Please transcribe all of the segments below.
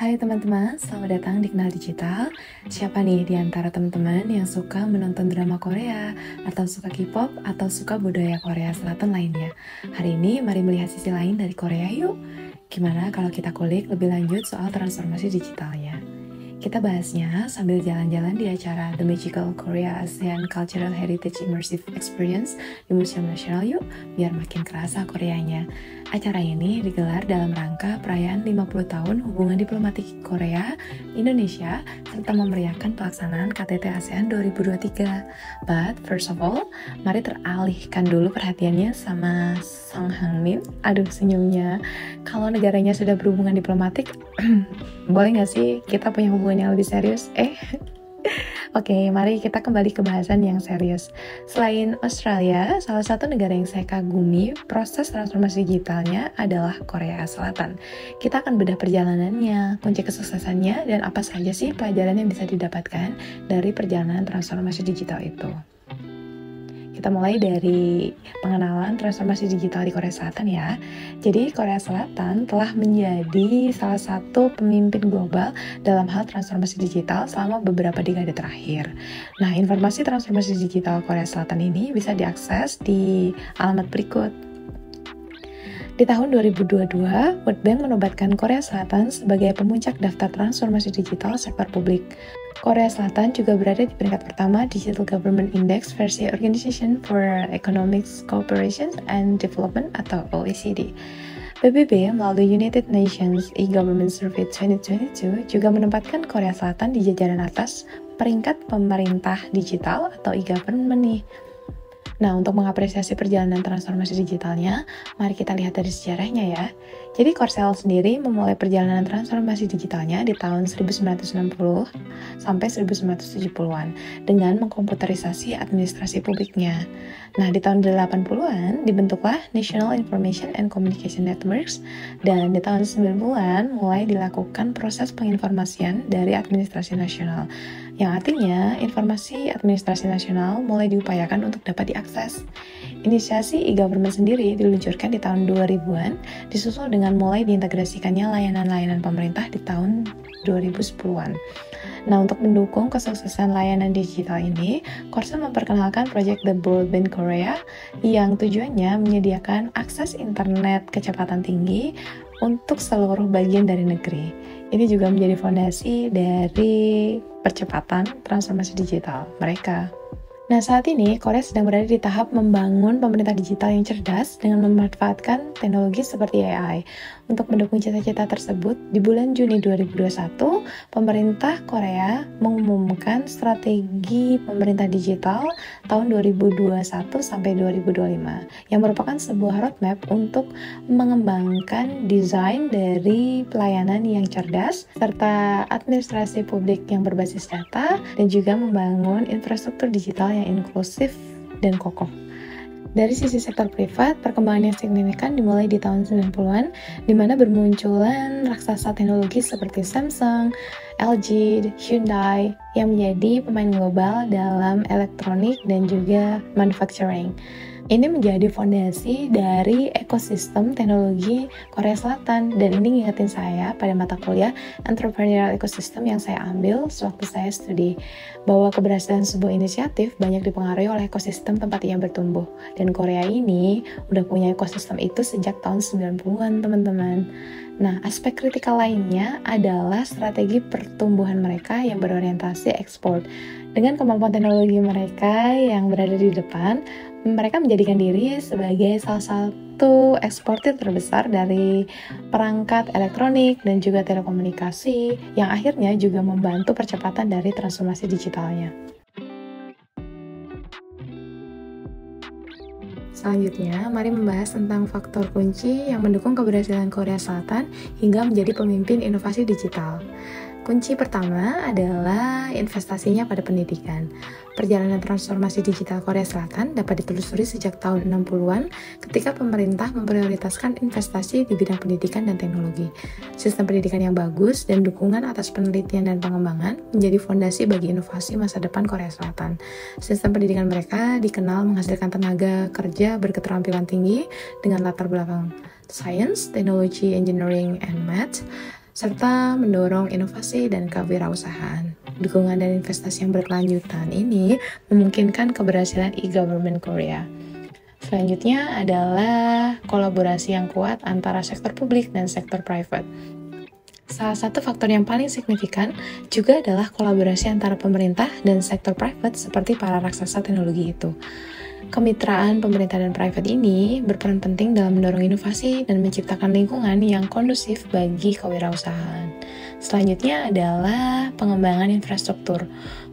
Hai teman-teman, selamat datang di Kenal Digital. Siapa nih di antara teman-teman yang suka menonton drama Korea, atau suka K-pop, atau suka budaya Korea Selatan lainnya? Hari ini mari melihat sisi lain dari Korea yuk. Gimana kalau kita kulik lebih lanjut soal transformasi digitalnya? Kita bahasnya sambil jalan-jalan di acara The Magical Korea ASEAN Cultural Heritage Immersive Experience di Museum Nasional yuk, biar makin kerasa Koreanya. Acara ini digelar dalam rangka perayaan 50 tahun hubungan diplomatik Korea, Indonesia, serta memeriahkan pelaksanaan KTT ASEAN 2023. But first of all, mari teralihkan dulu perhatiannya sama Song Hang-min. Aduh, senyumnya. Kalau negaranya sudah berhubungan diplomatik, boleh nggak sih kita punya hubungan yang lebih serius? Oke, mari kita kembali ke bahasan yang serius. Selain Australia, salah satu negara yang saya kagumi proses transformasi digitalnya adalah Korea Selatan. Kita akan bedah perjalanannya, kunci kesuksesannya, dan apa saja sih pelajaran yang bisa didapatkan dari perjalanan transformasi digital itu. Kita mulai dari pengenalan transformasi digital di Korea Selatan ya. Jadi Korea Selatan telah menjadi salah satu pemimpin global dalam hal transformasi digital selama beberapa dekade terakhir. Nah, informasi transformasi digital Korea Selatan ini bisa diakses di alamat berikut. Di tahun 2022, World Bank menobatkan Korea Selatan sebagai pemuncak daftar transformasi digital sektor publik. Korea Selatan juga berada di peringkat pertama Digital Government Index versi Organization for Economic Cooperation and Development atau OECD. PBB melalui United Nations E-Government Survey 2022 juga menempatkan Korea Selatan di jajaran atas peringkat pemerintah digital atau e-government nih. Nah, untuk mengapresiasi perjalanan transformasi digitalnya, mari kita lihat dari sejarahnya ya. Jadi Korsel sendiri memulai perjalanan transformasi digitalnya di tahun 1960 sampai 1970-an dengan mengkomputerisasi administrasi publiknya. Nah, di tahun 80-an dibentuklah National Information and Communication Networks, dan di tahun 90-an mulai dilakukan proses penginformasian dari administrasi nasional, yang artinya informasi administrasi nasional mulai diupayakan untuk dapat diakses. Inisiasi e-government sendiri diluncurkan di tahun 2000-an, disusul dengan mulai diintegrasikannya layanan-layanan pemerintah di tahun 2010-an. Nah, untuk mendukung kesuksesan layanan digital ini, Korsel memperkenalkan proyek The Broadband Korea yang tujuannya menyediakan akses internet kecepatan tinggi untuk seluruh bagian dari negeri. Ini juga menjadi fondasi dari percepatan transformasi digital mereka. Nah, saat ini Korea sedang berada di tahap membangun pemerintah digital yang cerdas dengan memanfaatkan teknologi seperti AI. Untuk mendukung cita-cita tersebut, di bulan Juni 2021, pemerintah Korea mengumumkan strategi pemerintah digital tahun 2021 sampai 2025 yang merupakan sebuah roadmap untuk mengembangkan desain dari pelayanan yang cerdas serta administrasi publik yang berbasis data dan juga membangun infrastruktur digital yang inklusif dan kokoh. Dari sisi sektor privat, perkembangan yang signifikan dimulai di tahun 90-an, di mana bermunculan raksasa teknologi seperti Samsung, LG, Hyundai, yang menjadi pemain global dalam elektronik dan juga manufacturing. Ini menjadi fondasi dari ekosistem teknologi Korea Selatan, dan ini ngingetin saya pada mata kuliah Entrepreneurial Ecosystem yang saya ambil sewaktu saya studi, bahwa keberhasilan sebuah inisiatif banyak dipengaruhi oleh ekosistem tempat ia bertumbuh, dan Korea ini udah punya ekosistem itu sejak tahun 90-an, teman-teman. Nah, aspek kritikal lainnya adalah strategi pertumbuhan mereka yang berorientasi ekspor. Dengan kemampuan teknologi mereka yang berada di depan, mereka menjadikan diri sebagai salah satu eksportir terbesar dari perangkat elektronik dan juga telekomunikasi, yang akhirnya juga membantu percepatan dari transformasi digitalnya. Selanjutnya, mari membahas tentang faktor kunci yang mendukung keberhasilan Korea Selatan hingga menjadi pemimpin inovasi digital. Kunci pertama adalah investasinya pada pendidikan. Perjalanan transformasi digital Korea Selatan dapat ditelusuri sejak tahun 60-an ketika pemerintah memprioritaskan investasi di bidang pendidikan dan teknologi. Sistem pendidikan yang bagus dan dukungan atas penelitian dan pengembangan menjadi fondasi bagi inovasi masa depan Korea Selatan. Sistem pendidikan mereka dikenal menghasilkan tenaga kerja berketerampilan tinggi dengan latar belakang science, technology, engineering, and math, serta mendorong inovasi dan kewirausahaan. Dukungan dan investasi yang berkelanjutan ini memungkinkan keberhasilan e-government Korea. Selanjutnya adalah kolaborasi yang kuat antara sektor publik dan sektor private. Salah satu faktor yang paling signifikan juga adalah kolaborasi antara pemerintah dan sektor private seperti para raksasa teknologi itu. Kemitraan pemerintah dan private ini berperan penting dalam mendorong inovasi dan menciptakan lingkungan yang kondusif bagi kewirausahaan. Selanjutnya adalah pengembangan infrastruktur.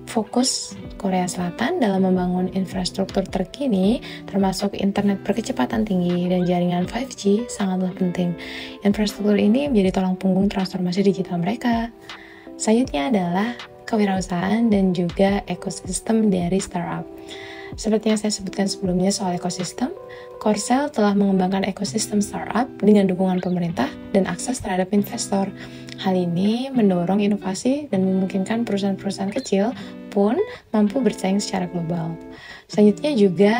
Fokus Korea Selatan dalam membangun infrastruktur terkini, termasuk internet berkecepatan tinggi dan jaringan 5G, sangatlah penting. Infrastruktur ini menjadi tulang punggung transformasi digital mereka. Selanjutnya adalah kewirausahaan dan juga ekosistem dari startup. Seperti yang saya sebutkan sebelumnya soal ekosistem, Korsel telah mengembangkan ekosistem startup dengan dukungan pemerintah dan akses terhadap investor. Hal ini mendorong inovasi dan memungkinkan perusahaan-perusahaan kecil pun mampu bersaing secara global. Selanjutnya juga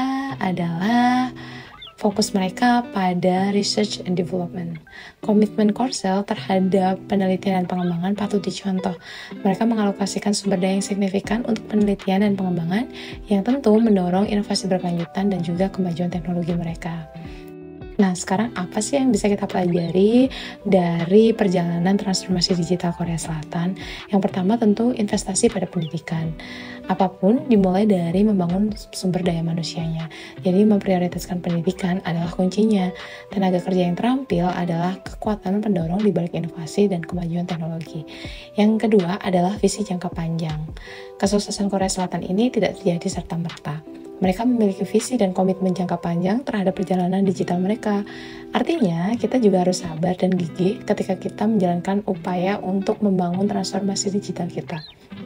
adalah fokus mereka pada research and development. Komitmen Korsel terhadap penelitian dan pengembangan patut dicontoh. Mereka mengalokasikan sumber daya yang signifikan untuk penelitian dan pengembangan yang tentu mendorong inovasi berkelanjutan dan juga kemajuan teknologi mereka. Nah, sekarang apa sih yang bisa kita pelajari dari perjalanan transformasi digital Korea Selatan? Yang pertama tentu investasi pada pendidikan. Apapun dimulai dari membangun sumber daya manusianya. Jadi memprioritaskan pendidikan adalah kuncinya. Tenaga kerja yang terampil adalah kekuatan pendorong di balik inovasi dan kemajuan teknologi. Yang kedua adalah visi jangka panjang. Kesuksesan Korea Selatan ini tidak terjadi serta-merta. Mereka memiliki visi dan komitmen jangka panjang terhadap perjalanan digital mereka. Artinya, kita juga harus sabar dan gigih ketika kita menjalankan upaya untuk membangun transformasi digital kita.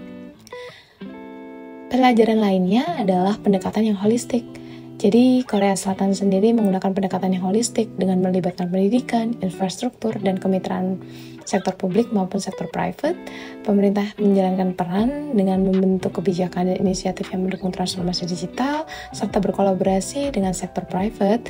Pelajaran lainnya adalah pendekatan yang holistik. Jadi, Korea Selatan sendiri menggunakan pendekatan yang holistik dengan melibatkan pendidikan, infrastruktur, dan kemitraan sektor publik maupun sektor private. Pemerintah menjalankan peran dengan membentuk kebijakan dan inisiatif yang mendukung transformasi digital, serta berkolaborasi dengan sektor private.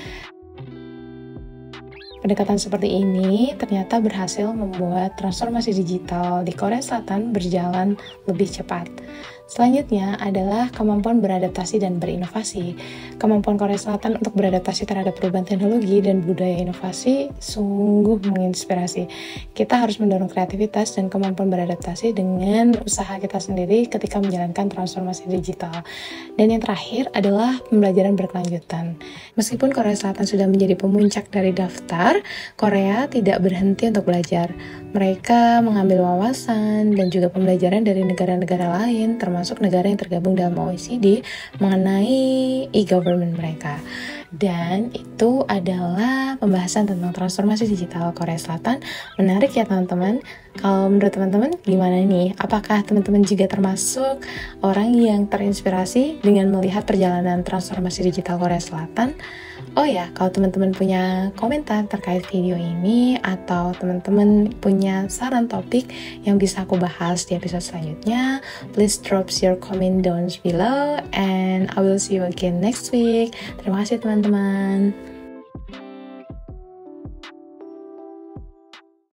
Pendekatan seperti ini ternyata berhasil membuat transformasi digital di Korea Selatan berjalan lebih cepat. Selanjutnya adalah kemampuan beradaptasi dan berinovasi. Kemampuan Korea Selatan untuk beradaptasi terhadap perubahan teknologi dan budaya inovasi sungguh menginspirasi. Kita harus mendorong kreativitas dan kemampuan beradaptasi dengan usaha kita sendiri ketika menjalankan transformasi digital. Dan yang terakhir adalah pembelajaran berkelanjutan. Meskipun Korea Selatan sudah menjadi pemuncak dari daftar, Korea tidak berhenti untuk belajar. Mereka mengambil wawasan dan juga pembelajaran dari negara-negara lain, termasuk negara yang tergabung dalam OECD, mengenai e-government mereka. Dan itu adalah pembahasan tentang transformasi digital Korea Selatan. Menarik ya teman-teman. Kalau menurut teman-teman gimana nih? Apakah teman-teman juga termasuk orang yang terinspirasi dengan melihat perjalanan transformasi digital Korea Selatan? Oh ya, kalau teman-teman punya komentar terkait video ini atau teman-teman punya saran topik yang bisa aku bahas di episode selanjutnya, please drop your comment down below and I will see you again next week. Terima kasih teman-teman.